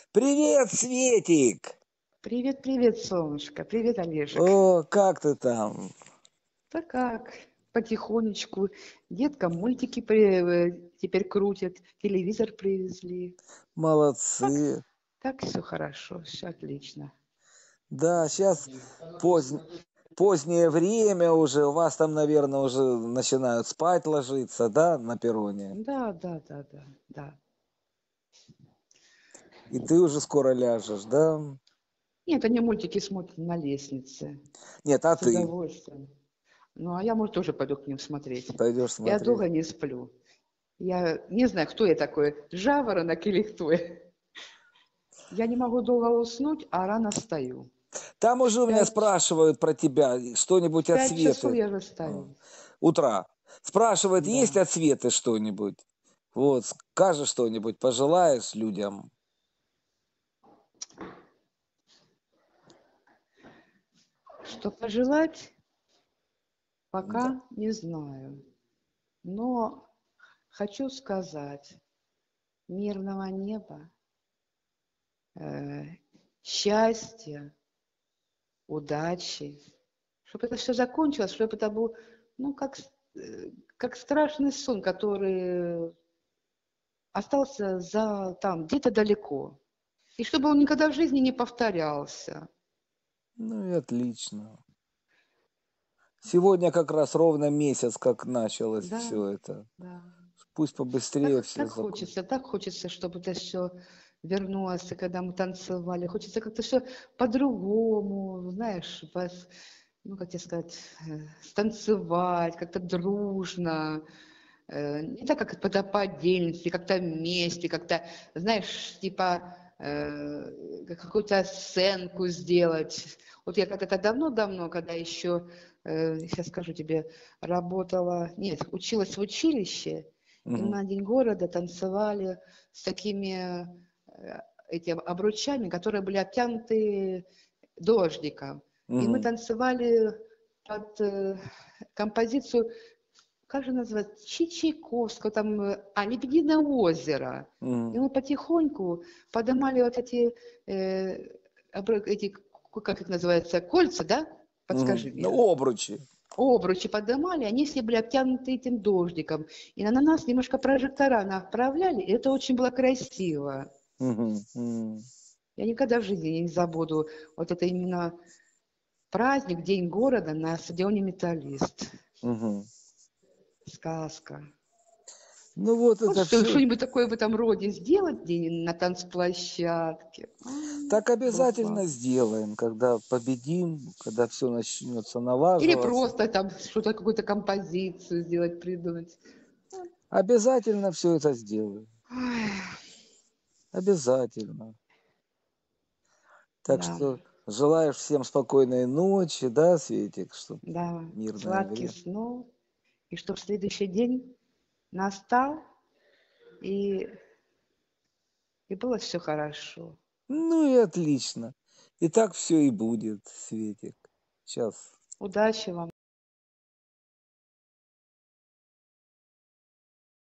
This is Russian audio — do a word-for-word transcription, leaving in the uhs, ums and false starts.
Привет, Светик! Привет, привет, солнышко. Привет, Олежек. О, как ты там? Да как? Потихонечку. Деткам мультики при- э, теперь крутят, телевизор привезли. Так, Молодцы. так все хорошо, все отлично. Да, сейчас поздь- позднее время уже, у вас там, наверное, уже начинают спать ложиться, да, на перроне? Да, да, да, да, да. И ты уже скоро ляжешь, да? Нет, они мультики смотрят на лестнице. Нет, а С ты удовольствием. Ну, а я, может, тоже пойду к ним смотреть. пойдешь Я смотреть? долго не сплю. Я не знаю, кто я такой, жаворонок или кто я. Я не могу долго уснуть, а рано встаю. Там уже у меня Пять, спрашивают про тебя, в что-нибудь от пять часов Светы. я же А, встаю. Утра. Спрашивают, есть Да. от Светы что-нибудь? Вот, скажешь что-нибудь, пожелаешь людям? Что пожелать, Да. пока не знаю. Но хочу сказать, мирного неба, э, счастья, удачи, чтобы это все закончилось, чтобы это был, ну, как, с- э, как страшный сон, который остался за там, где-то далеко. И чтобы он никогда в жизни не повторялся. Ну и отлично. Сегодня как раз ровно месяц, как началось Да, все это. да. Пусть побыстрее Так, все так закончится. хочется, так хочется, чтобы это все вернулось, и когда мы танцевали. Хочется как-то все по-другому, знаешь, пос- ну, как тебе сказать, э, станцевать, как-то дружно. Э, не так, как это по отдельности, как-то вместе, как-то, знаешь, типа э, как какую-то сценку сделать. Вот я когда-то давно-давно, когда еще, э, сейчас скажу тебе, работала, нет, училась в училище, и мы Мгм. на День города танцевали с такими э, этими обручами, которые были обтянуты дождиком. И мы Мгм. танцевали под э, композицию, как же называется, Чи- Чайковского, там, э, а, «Лебединое озеро». И Мгм. мы потихоньку поднимали вот эти, э, обры- эти, к- как их называется, кольца, да? Мгм. Подскажи Ну, мне. обручи. Обручи поднимали, они все были обтянуты этим дождиком. И на на нас немножко прожектора направляли, и это очень было красиво. Мгм. Мгм. Я никогда в жизни не забуду вот это именно праздник, День города на стадионе «Металлист». Мгм. Сказка. Ну вот Вот это что, все. что-нибудь такое в этом роде сделать день на танцплощадке. М, Так Было обязательно классно. сделаем, когда победим, когда все начнется Или налаживаться. просто там что-то, какую-то композицию сделать, придумать. Обязательно все это сделаем. Ой, Обязательно. Так да, что желаю всем спокойной ночи, да, Светик, чтоб да, мирное сладких время. снов. И чтобы следующий день настал, и, и было все хорошо. Ну и отлично. И так все и будет, Светик. Сейчас. Удачи вам.